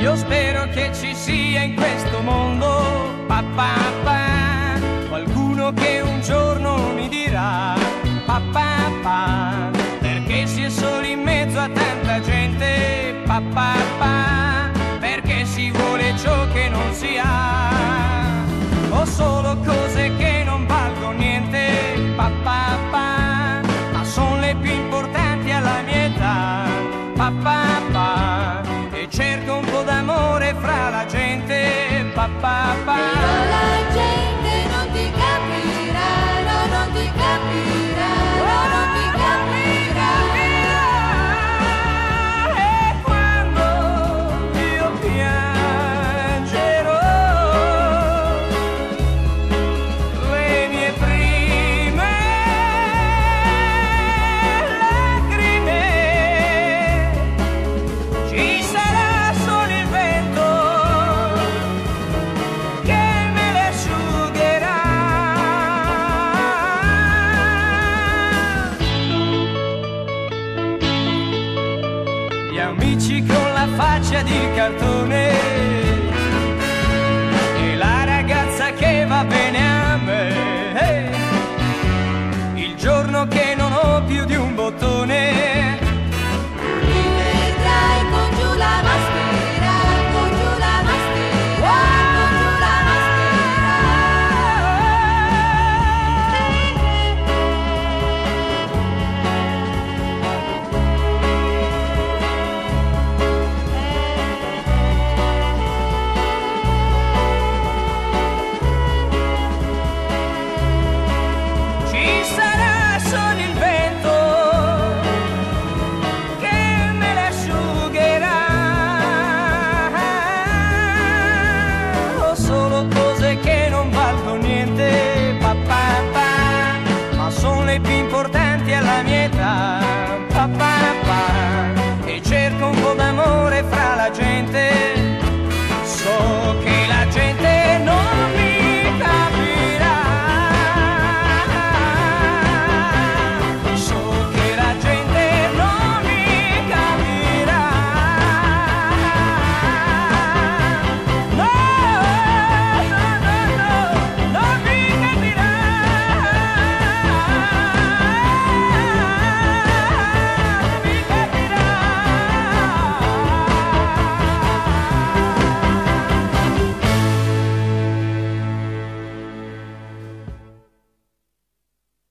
Io spero che ci sia in questo mondo qualcuno che un giorno mi dirà perché si è soli in mezzo a tanta gente, perché si vuole ciò che non si ha, o solo cose che non valgono niente, ma sono le più importanti alla mia età, e cerco un po' d'amore fra la gente, Però la gente non ti capirà, no, non ti capirà, no, non ti capirà. E quando io piangerò le mie prime lacrime, ci sarà solo il vento che me le asciugherà. Gli amici con la faccia di cartone